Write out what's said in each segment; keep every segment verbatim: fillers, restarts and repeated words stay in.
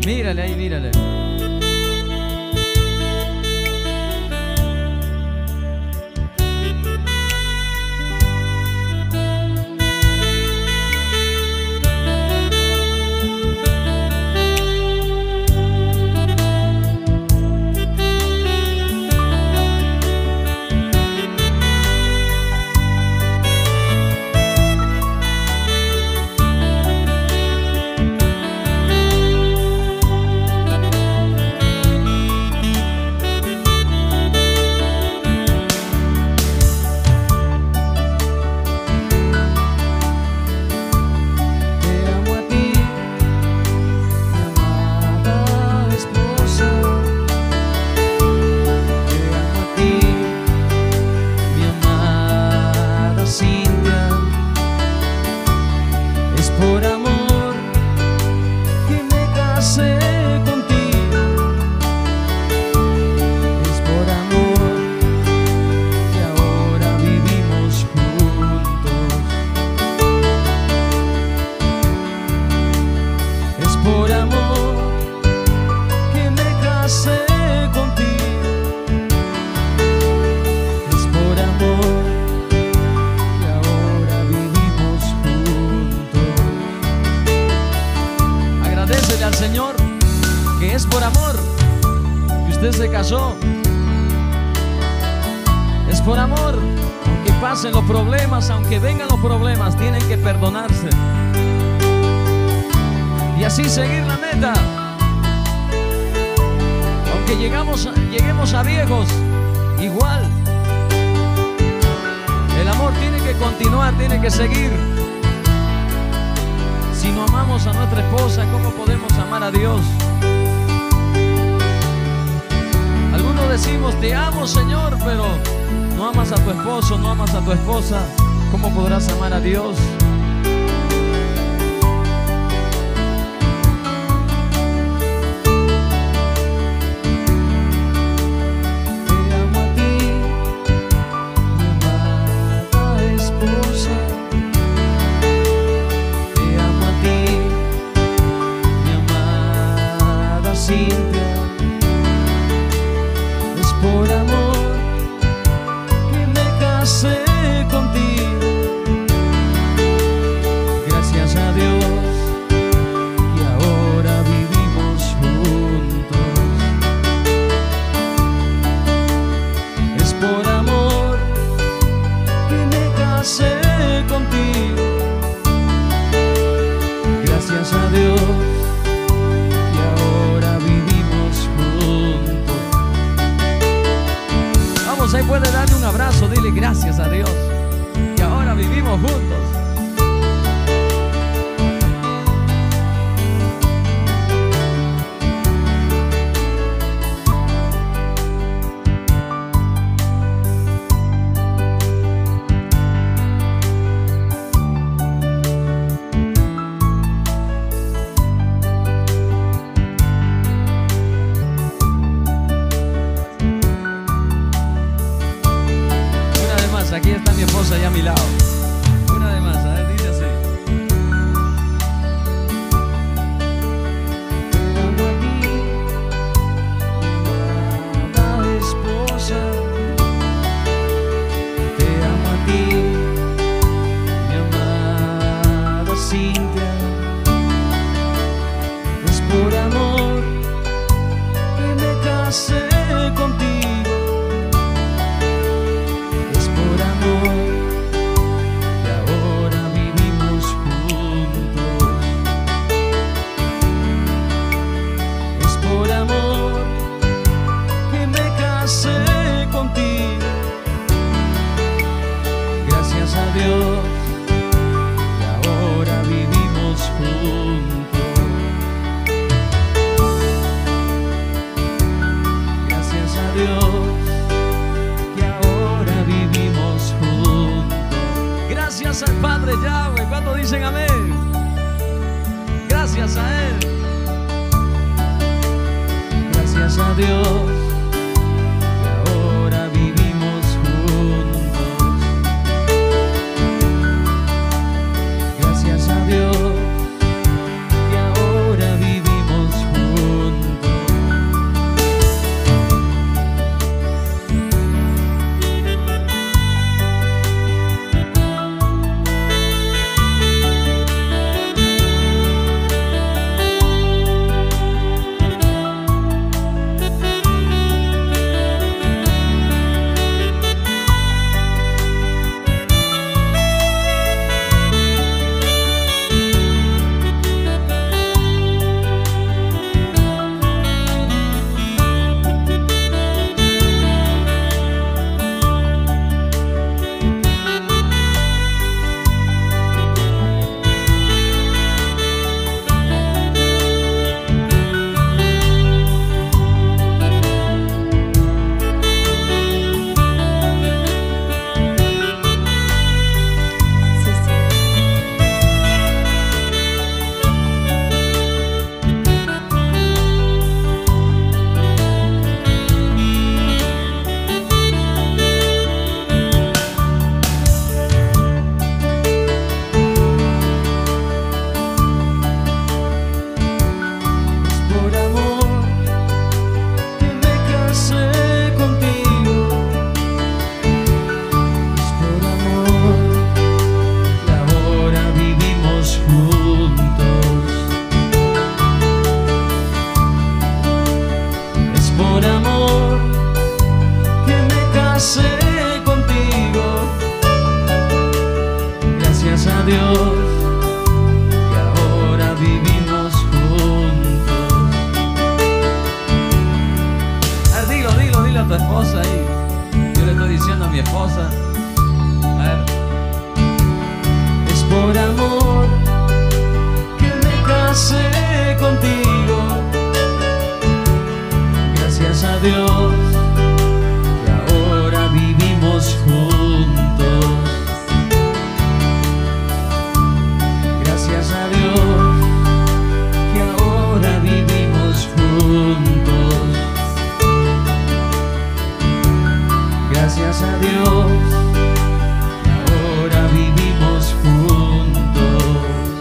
Mírale ahí, mírale. Al Señor que es por amor que usted se casó. Es por amor. Aunque pasen los problemas, aunque vengan los problemas, tienen que perdonarse y así seguir la meta. Aunque llegamos, lleguemos a viejos, igual el amor tiene que continuar, tiene que seguir. Si no amamos a nuestra esposa, ¿cómo podemos amar a Dios? Algunos decimos, te amo, Señor, pero no amas a tu esposo, no amas a tu esposa. ¿Cómo podrás amar a Dios? Es por amor que me casé contigo. Gracias a Dios que ahora vivimos juntos. Es por amor que me casé contigo. Gracias a Dios. Ahí puede darle un abrazo, dile gracias a Dios que ahora vivimos juntos. Aquí está mi esposa allá a mi lado. Una de más, a ver, dice así. Te amo a ti, amada esposa. Te amo a ti, mi amada Cintia. Es por amor que me casé contigo. Dios, y ahora vivimos juntos. Gracias a Dios, que ahora vivimos juntos. Gracias al Padre Yahweh. ¿Cuántos dicen amén? Gracias a Él. Gracias a Dios. Dios, que ahora vivimos juntos. Dios, que ahora vivimos juntos. Gracias a Dios, que ahora vivimos juntos. Gracias a Dios, que ahora vivimos juntos.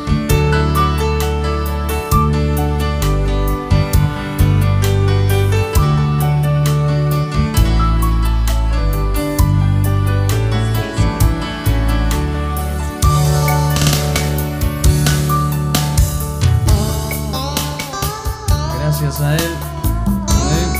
Gracias a Él. Amén.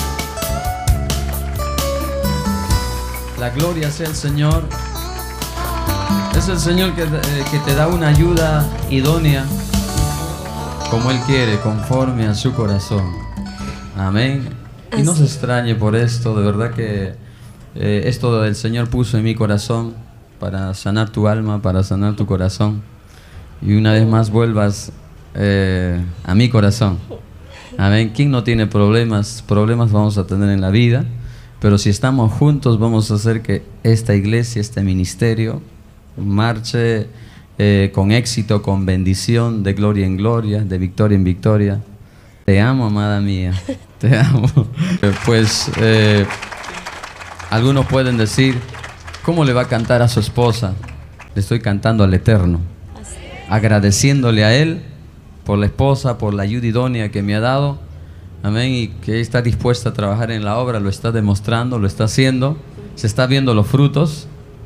La gloria sea el Señor. Es el Señor que, eh, que te da una ayuda idónea, como Él quiere, conforme a su corazón. Amén. Y no se extrañe por esto, de verdad que eh, esto el Señor puso en mi corazón para sanar tu alma, para sanar tu corazón. Y una vez más vuelvas eh, a mi corazón. Amén. ¿Quién no tiene problemas? Problemas vamos a tener en la vida, pero si estamos juntos vamos a hacer que esta iglesia, este ministerio, marche eh, con éxito, con bendición, de gloria en gloria, de victoria en victoria. Te amo, amada mía, te amo. Pues eh, algunos pueden decir, ¿cómo le va a cantar a su esposa? Le estoy cantando al Eterno, agradeciéndole a Él por la esposa, por la ayuda idónea que me ha dado, amén, y que está dispuesta a trabajar en la obra, lo está demostrando, lo está haciendo, se está viendo los frutos.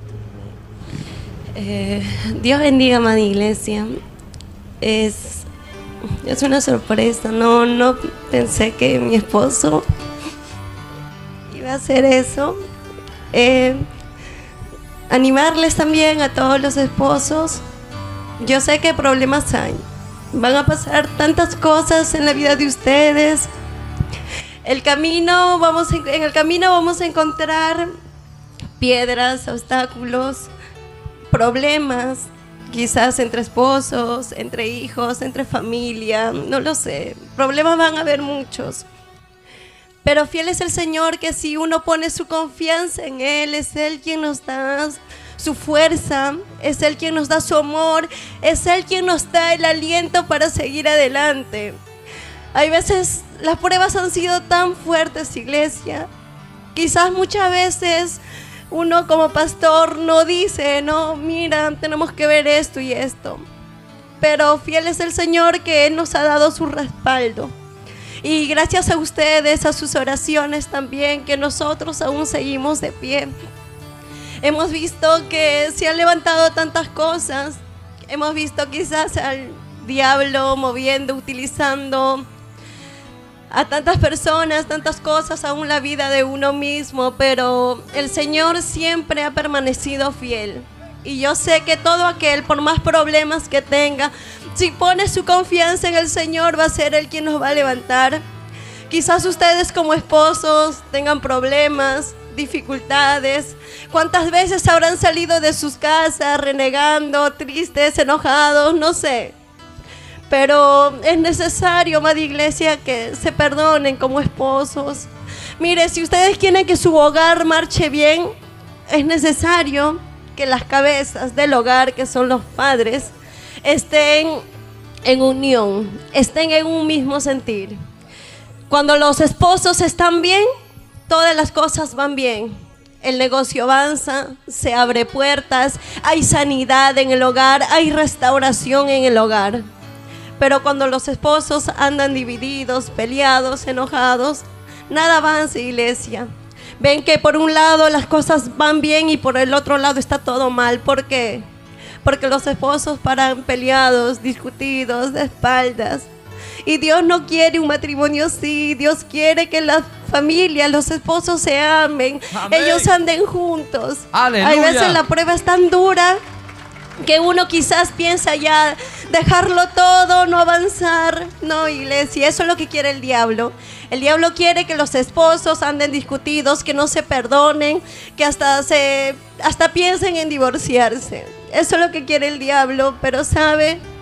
Eh, Dios bendiga, amada iglesia. Es, es una sorpresa, no, no pensé que mi esposo iba a hacer eso. Eh, animarles también a todos los esposos. Yo sé que problemas hay. Van a pasar tantas cosas en la vida de ustedes. El camino, vamos en, en el camino vamos a encontrar piedras, obstáculos, problemas, quizás entre esposos, entre hijos, entre familia, no lo sé. Problemas van a haber muchos. Pero fiel es el Señor, que si uno pone su confianza en Él, es Él quien nos da su fuerza, es Él quien nos da su amor, es Él quien nos da el aliento para seguir adelante. Hay veces las pruebas han sido tan fuertes, iglesia. Quizás muchas veces uno como pastor no dice, no, mira, tenemos que ver esto y esto. Pero fiel es el Señor, que Él nos ha dado su respaldo. Y gracias a ustedes, a sus oraciones también, que nosotros aún seguimos de pie. Hemos visto que se han levantado tantas cosas. Hemos visto quizás al diablo moviendo, utilizando a tantas personas, tantas cosas, aún la vida de uno mismo. Pero el Señor siempre ha permanecido fiel. Y yo sé que todo aquel, por más problemas que tenga, si pone su confianza en el Señor, va a ser Él quien nos va a levantar. Quizás ustedes como esposos tengan problemas, dificultades. ¿Cuántas veces habrán salido de sus casas renegando, tristes, enojados? No sé. Pero es necesario, amada iglesia, que se perdonen como esposos. Mire, si ustedes quieren que su hogar marche bien, es necesario que las cabezas del hogar, que son los padres, estén en unión, estén en un mismo sentir. Cuando los esposos están bien, todas las cosas van bien. El negocio avanza, se abre puertas, hay sanidad en el hogar, hay restauración en el hogar. Pero cuando los esposos andan divididos, peleados, enojados, nada avanza, iglesia. Ven que por un lado las cosas van bien y por el otro lado está todo mal. ¿Por qué? Porque los esposos paran peleados, discutidos, de espaldas. Y Dios no quiere un matrimonio así. Dios quiere que las familias, los esposos se amen. Amén. Ellos anden juntos. Aleluya. Hay veces la prueba es tan dura que uno quizás piensa ya dejarlo todo, no avanzar. No, iglesia, eso es lo que quiere el diablo. El diablo quiere que los esposos anden discutidos, que no se perdonen, que hasta, se, hasta piensen en divorciarse. Eso es lo que quiere el diablo. Pero sabe,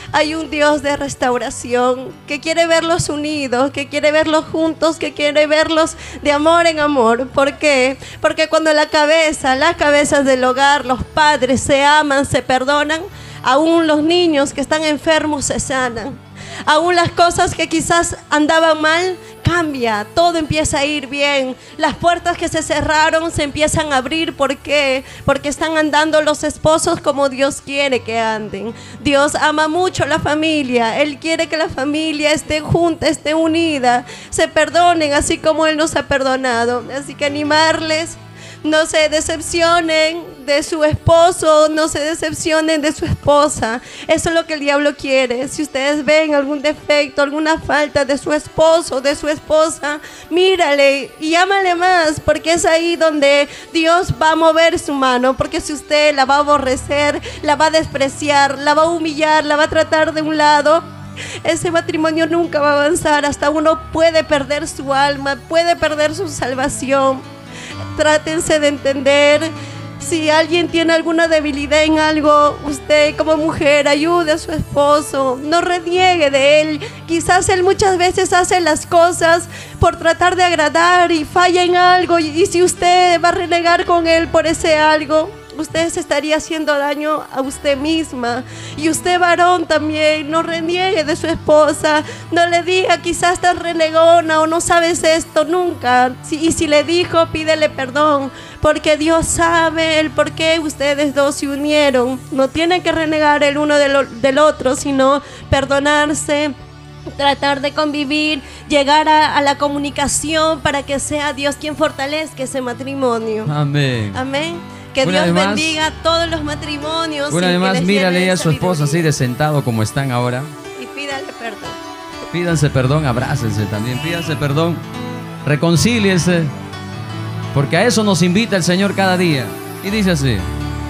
hay un Dios de restauración que quiere verlos unidos, que quiere verlos juntos, que quiere verlos de amor en amor. ¿Por qué? Porque cuando la cabeza, las cabezas del hogar, los padres se aman, se perdonan, aún los niños que están enfermos se sanan. Aún las cosas que quizás andaban mal, cambia, todo empieza a ir bien. Las puertas que se cerraron se empiezan a abrir. ¿Por qué? Porque están andando los esposos como Dios quiere que anden. Dios ama mucho a la familia. Él quiere que la familia esté junta, esté unida, se perdonen así como Él nos ha perdonado. Así que animarles, no se decepcionen de su esposo, no se decepcionen de su esposa. Eso es lo que el diablo quiere. Si ustedes ven algún defecto, alguna falta de su esposo, de su esposa, mírale y ámale más, porque es ahí donde Dios va a mover su mano. Porque si usted la va a aborrecer, la va a despreciar, la va a humillar, la va a tratar de un lado, ese matrimonio nunca va a avanzar. Hasta uno puede perder su alma, puede perder su salvación. Trátense de entender. Si alguien tiene alguna debilidad en algo, usted como mujer ayude a su esposo, no reniegue de él. Quizás él muchas veces hace las cosas por tratar de agradar y falla en algo, y, y si usted va a renegar con él por ese algo, usted se estaría haciendo daño a usted misma. Y usted, varón, también no reniegue de su esposa. No le diga, quizás estás renegona o no sabes esto nunca. Si, y si le dijo, pídele perdón, porque Dios sabe el por qué ustedes dos se unieron. No tienen que renegar el uno del, del otro, sino perdonarse, tratar de convivir, llegar a, a la comunicación para que sea Dios quien fortalezca ese matrimonio. Amén. Amén. Que Una Dios vez más, bendiga todos los matrimonios. Una vez más, mírale a su esposa así de sentado como están ahora. Y pídale perdón. Pídanse perdón, abrácense también, pídanse perdón, reconcíliense, porque a eso nos invita el Señor cada día. Y dice así: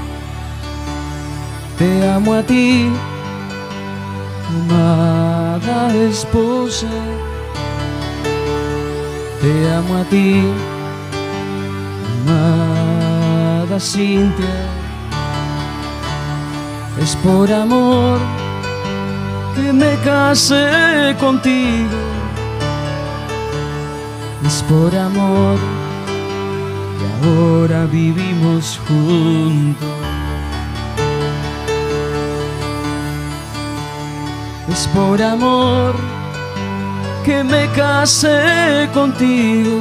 te amo a ti, amada esposa. Te amo a ti, amada Cintia. Es por amor que me casé contigo. Es por amor que ahora vivimos juntos. Es por amor que me casé contigo.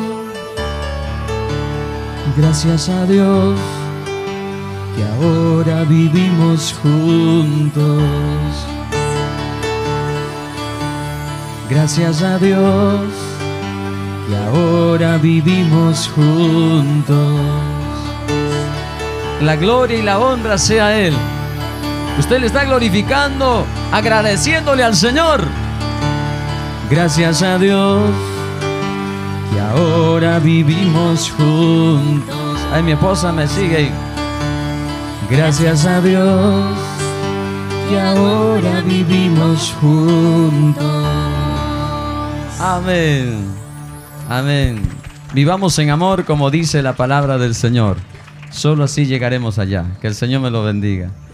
Gracias a Dios que ahora vivimos juntos. Gracias a Dios que ahora vivimos juntos. la gloria y la honra sea a Él. Usted le está glorificando, agradeciéndole al Señor. Gracias a Dios que ahora vivimos juntos. Ay, mi esposa me sigue ahí. Gracias a Dios que ahora vivimos juntos. Amén. Amén. Vivamos en amor como dice la palabra del Señor. Solo así llegaremos allá. Que el Señor me lo bendiga.